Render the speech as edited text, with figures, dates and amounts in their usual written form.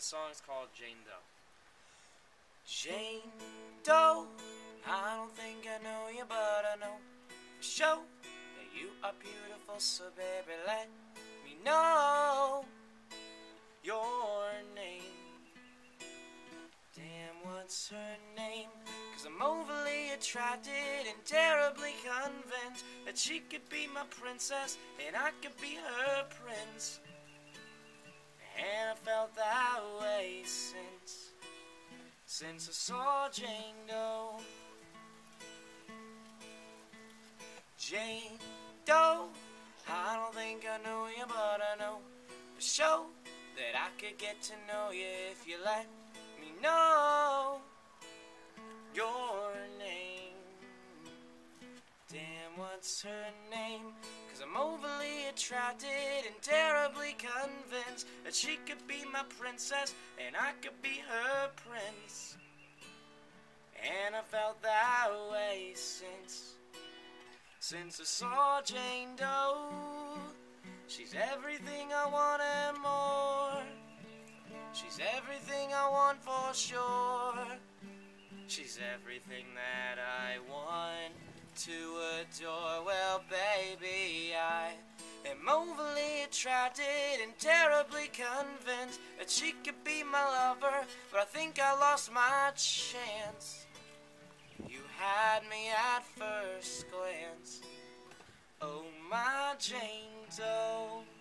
This song is called Jane Doe. Jane Doe, I don't think I know you, but I know for sure that you are beautiful, so baby, let me know your name. Damn, what's her name? 'Cause I'm overly attracted and terribly convinced that she could be my princess and I could be her prince. And I felt that way since I saw Jane Doe. Jane Doe, I don't think I know you, but I know for sure that I could get to know you if you let me know your name. Damn, what's her name? 'Cause I'm overly attracted and terribly convinced that she could be my princess and I could be her prince. And I felt that way since I saw Jane Doe. She's everything I want and more. She's everything I want for sure. She's everything that I want to adore. Well, baby, I am overly attracted and terribly convinced that she could be my lover, but I think I lost my chance. You had me at first glance. Oh, my Jane Doe.